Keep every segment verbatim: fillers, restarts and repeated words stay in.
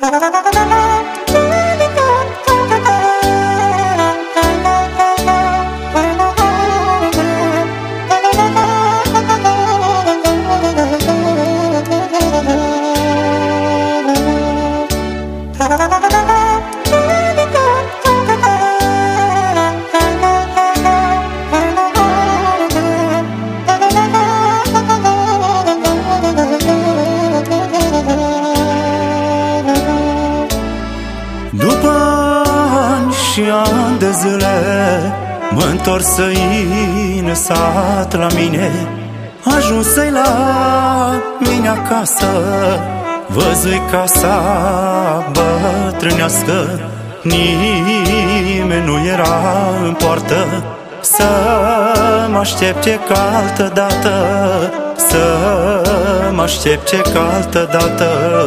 După ani și ani de zile mă-ntorc să-i în sat la mine. Ajuns-i la mine acasă, văzui casa bătrânească. Nimeni nu era în poartă să mă aștepte ca altă dată, să mă aștepte ca altă dată.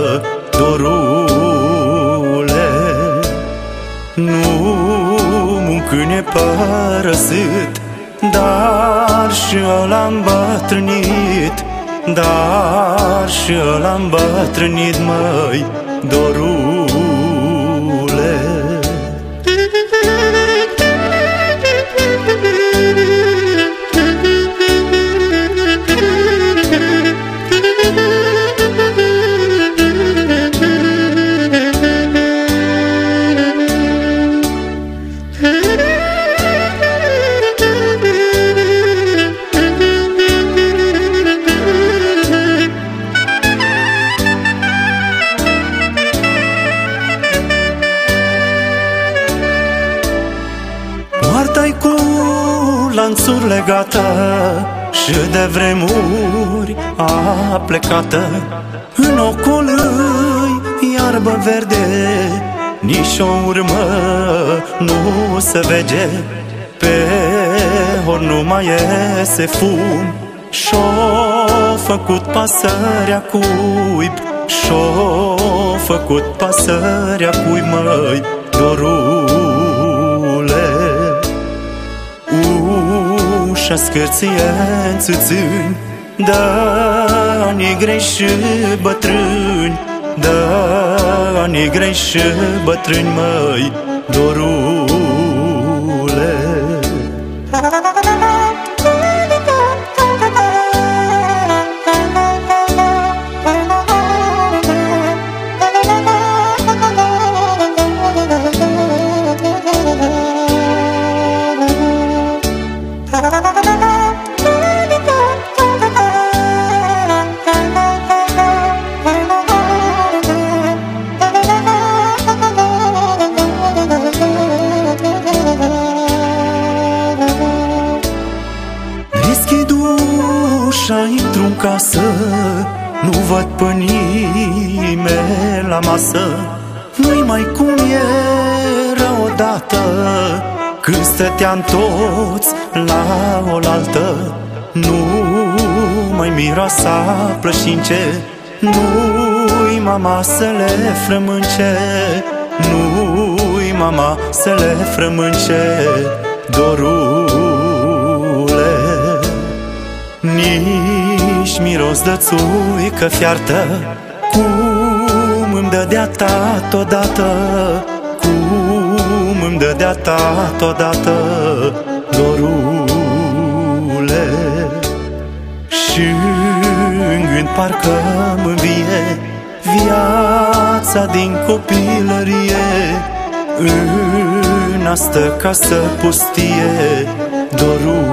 Dorule, nu-mi câine părăsit, dar și ăla-n bătrânit, dar și ăla-n bătrânit, măi, dorule. Poarta-i cu lanțuri legată și de vremuri a plecată. În ocul îi iarbă verde, nici o urmă nu se vede. Pe hor nu mai iese fum, și-o făcut pasărea cuib, și-o făcut pasărea cuib, măi, dorule. Ușa scârție în țâțâni, dă-ni grei și bătrâni, dă-ni grei și bătrâni, măi, dorule. Deschid ușa, intru în casă, nu văd pe nimeni la masă. Nu-i mai cum era odată, când stăteam toți la oaltă. Nu mai miroasa plășince, nu-i mama să le frămânce, nu-i mama să le frămânce, dorule. Nici miros de țuică fiartă, cum îmi dădea tată odată, cum îmi dădea tată odată, dorule. Și în gând parcă-mi învie viața din copilărie, în astă casă pustie, dorule.